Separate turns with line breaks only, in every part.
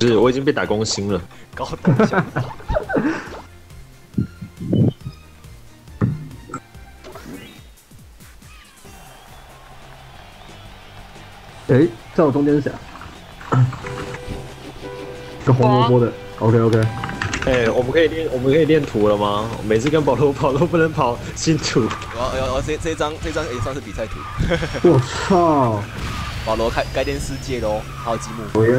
是，我已经被打攻心了。
高等想法。
哎，在我中间是谁啊？个红萝卜的。OK。
哎，我们可以练图了吗？每次跟保罗跑都不能跑新图。
这一张也算是比赛图。
我操！
保罗该练世界喽，还有积木。
对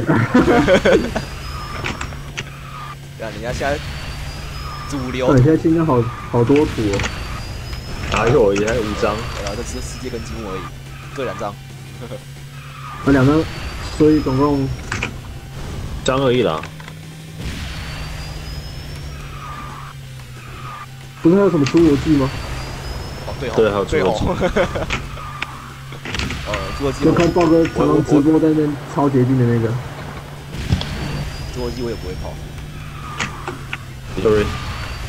啊，人家现在主流。
你现在清单好多图哦。
哪有？也还有5张。
对啊，这只是世界跟积木而已，各2张。
那2张，所以总共
张而已啦。
不是还有什么侏罗纪吗？
哦，对哦，
对，还有侏罗纪。
侏罗纪。
就看豹哥常常直播在那边超捷径的那个。
侏罗纪我也不会跑。
Sorry。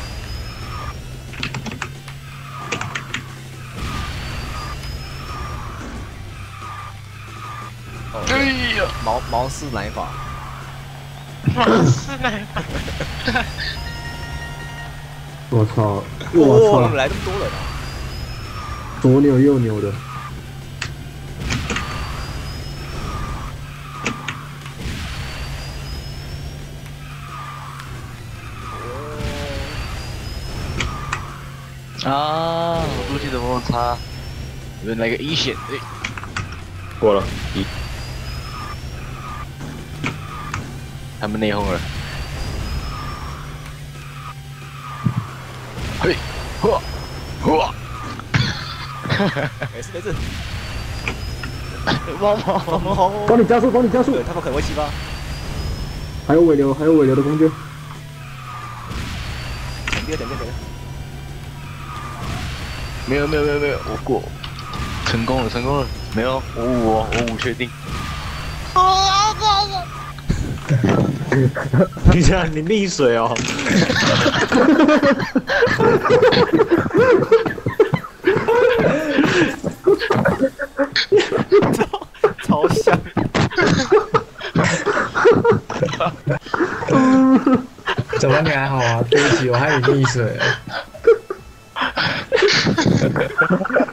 哎呀，
毛氏奶法。
毛氏奶法。
我操！
怎么来这么多人啊？
左扭右扭的。
啊，我路线怎么那么差？有人来个一险，哎，
过了1。
他们内讧了。嘿，嚯，嚯，
没事。
猫，
帮你加速，
对，他们可能会激发。
还有尾流的空间。
等。
没有，我过，成功了，没有，我5确定。
你这样你溺水哦。
超像。
怎么你还好啊？对不起，我害你溺水了。